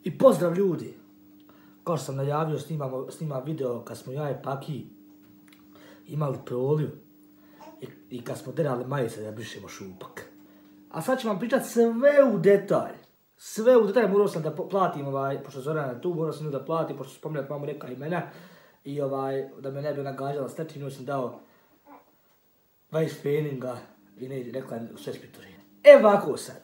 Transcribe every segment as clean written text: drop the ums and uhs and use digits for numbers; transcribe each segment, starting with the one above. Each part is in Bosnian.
I pozdrav ljudi! Kao što sam najavio, snimam video kad smo ja i Paki imali proliv i kad smo derali majice da brišemo šupak. A sad ću vam pričat sve u detalj. Sve u detalj, morao sam da platim, pošto Zorana je tu, morao sam da platim, pošto spominjat mamu neka imena. I da me ne bi nagađala s nečim, sam dao 20 feninga i ne rekla sve spitorine. E ovako sad.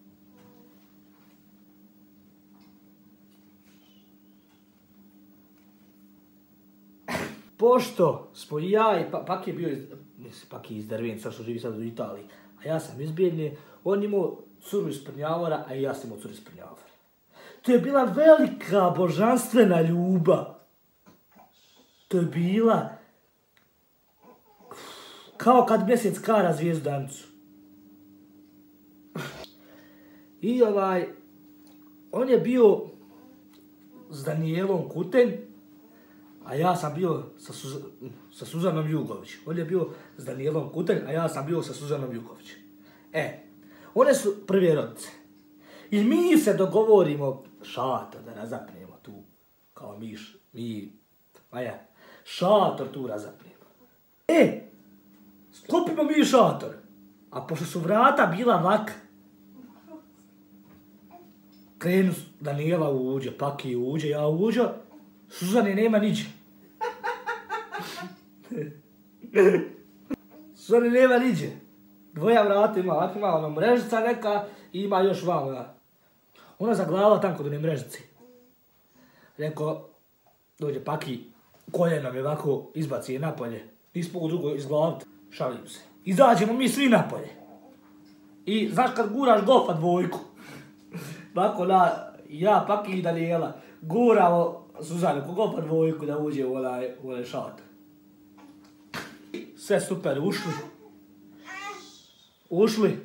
Pošto smo i ja i Paki je bio iz Dervenca, što živi sad u Italiji, a ja sam iz Bijeljne, on imao curu iz Prnjavora, a i ja sam imao curu iz Prnjavora. To je bila velika božanstvena ljubav. To je bila kao kad mjesec kara zvijezdu Danicu. I on je bio s Danijelom Kutenj, a ja sam bio sa Suzanom Jugović. On je bio s Danijelom Kutenj, a ja sam bio sa Suzanom Jugović. One su prve rodice. I mi se dogovorimo šator da razapnemo tu, kao šator tu razapnemo. Sklopimo mi šator. A pošto su vrata bila vaka, krenu Danijela uđe, Paki uđe, ja uđe, Suzane nema niđe. Suzane nema niđe. Dvoja vrata ima ona mrežica neka i ima još vamo. Ona zaglavila tam kod one mrežice. Rekao, dođe Paki, koljenom je ovako izbaci je napolje. Nismo mogu drugo izglaviti. Šalim se. Izađemo mi svi napolje. I znaš kad guraš golfa dvojku. Ovako ja, Paki i Danijela guramo Suzanu ko golfa dvojku da uđe u onaj šator. Sve super, ušli.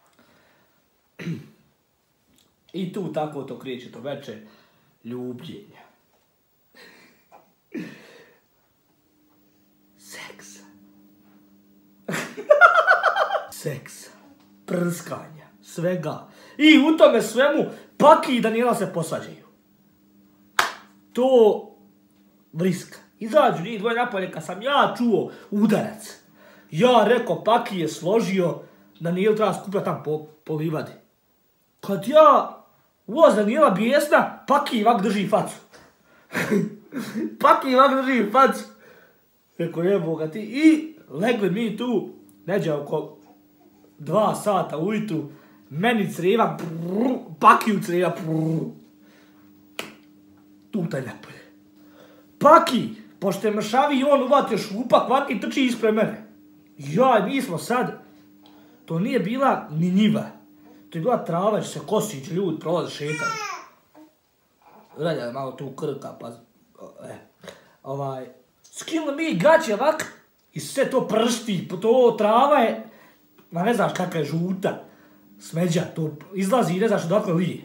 I tu tako to kreće to veče ljubljenja. Seksa, prskanja, svega. I u tome svemu Paki i Danijela se posvađaju. To vriska. Izađu njih dvoje napolje kad sam ja čuo udarac. Ja rekao, Paki je složio, Danijel treba skupljati tam po livadi. Kad ja uvoz Danijela bijesna, Paki ovak drži facu. Paki ovak drži facu. Rekao, jebo ga ti. I legli mi tu, neđe oko 2 sata ujutru, meni creva, Paki u creva, tutaj napolje. Paki, pošto je mršavi i on uvatio šupak, Paki trči ispred mene. Mi smo sad, to nije bila ni njiva, to je bila trava, se kosić, ljudi prolaze, šetaju. Gledaj, malo tu krka, pa... Skinuli mi gaće ovak i sve to pršti, to trava je, ma ne znaš kakva je žuta, smeđa, to izlazi i ne znaš odakle lije.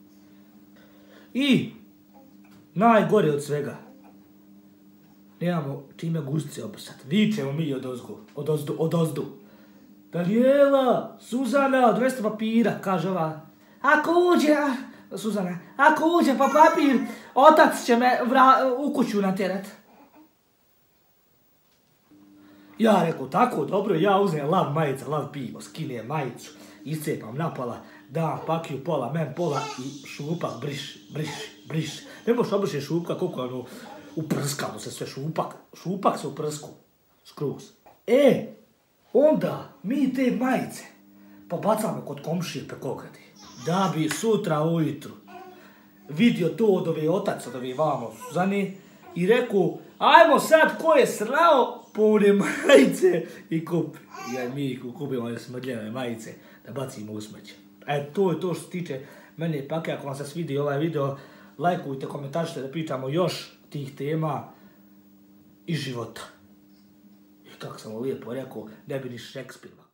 I najgore od svega, nemamo čime guzice obrsat, vičemo mi odozdu. Danijela, Suzana, doneste papira, kaže ova. Ako uđe, Suzana, ako uđe pa papir, otac će me u kuću natjerat. Ja rekao, tako, dobro, ja uzmem lav majica, lav pivo, skinem majicu, iscepam napola, dam Pakiju pola, men pola i šupak briš. Ne možeš obrišiti šupka, koliko je ono, uprskalo se sve šupak se uprsku, skroz. Onda mi te majice pobacamo kod komšije preko ograde, da bi sutra ujutru vidio to od ove otac, od ove vamo Suzane i rekao, ajmo sad ko je srao po one majice i kupi. Mi kupimo one smrljene majice da bacimo u smeće. To je to što se tiče mene i Pake. Ako vam se svidi ovaj video, lajkujte, komentaršite da pričamo još tih tema iz života. I kako sam lijepo rekao, ne bi ni Šekspir